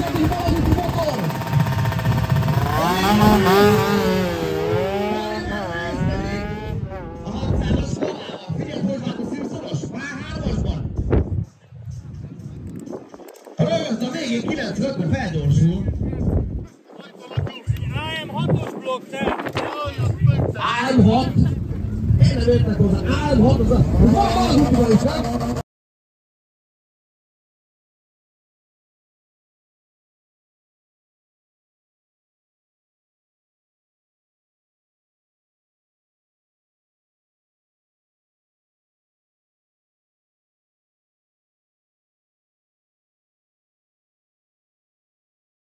Egyik maradéki motor! A 600-as halálva, figyeld, hogy vált a szívszoros, már 3-asban. Rögtön a végén 9-5-re felgyorsul. AM6-os blokk, te! AM6? Én nem értek hozzá, AM6 az a... Van is, nem?